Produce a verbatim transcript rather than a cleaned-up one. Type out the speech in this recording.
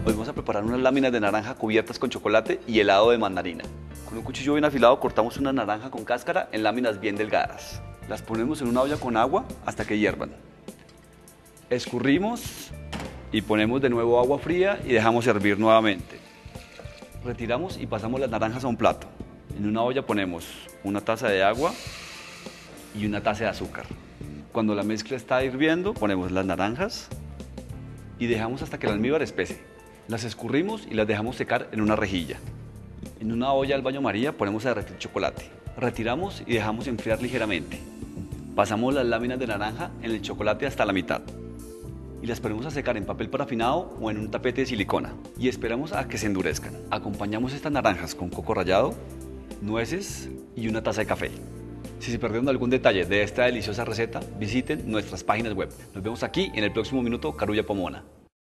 Hoy vamos a preparar unas láminas de naranja cubiertas con chocolate y helado de mandarina. Con un cuchillo bien afilado cortamos una naranja con cáscara en láminas bien delgadas. Las ponemos en una olla con agua hasta que hiervan. Escurrimos y ponemos de nuevo agua fría y dejamos hervir nuevamente. Retiramos y pasamos las naranjas a un plato. En una olla ponemos una taza de agua y una taza de azúcar. Cuando la mezcla está hirviendo, ponemos las naranjas y dejamos hasta que el almíbar espese. Las escurrimos y las dejamos secar en una rejilla. En una olla al baño María ponemos a derretir chocolate. Retiramos y dejamos enfriar ligeramente. Pasamos las láminas de naranja en el chocolate hasta la mitad. Y las ponemos a secar en papel parafinado o en un tapete de silicona. Y esperamos a que se endurezcan. Acompañamos estas naranjas con coco rallado, nueces y una taza de café. Si se perdieron algún detalle de esta deliciosa receta, visiten nuestras páginas web. Nos vemos aquí en el próximo Minuto Carulla Pomona.